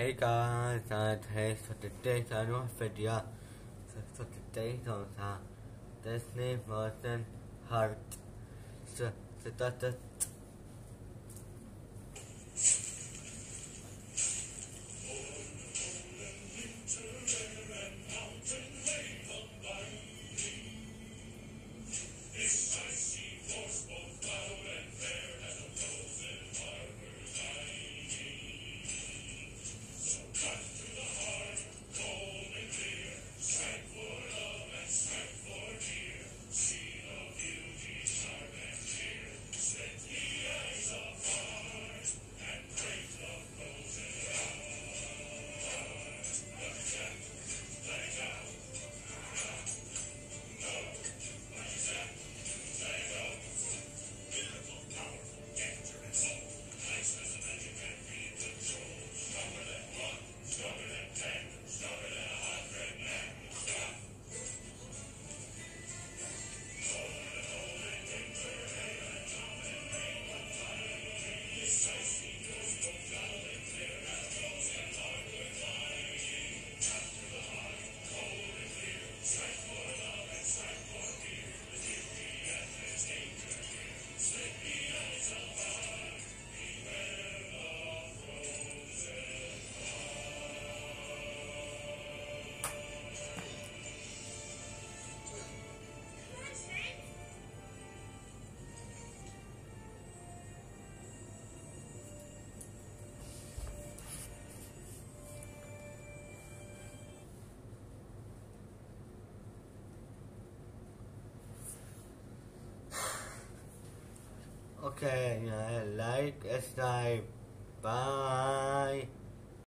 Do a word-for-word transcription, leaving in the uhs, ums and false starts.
Hey guys, uh, today, so today's a new video. So, so today's on uh, Disney Frozen Heart. So, so that's the okay, yeah, like, subscribe, bye.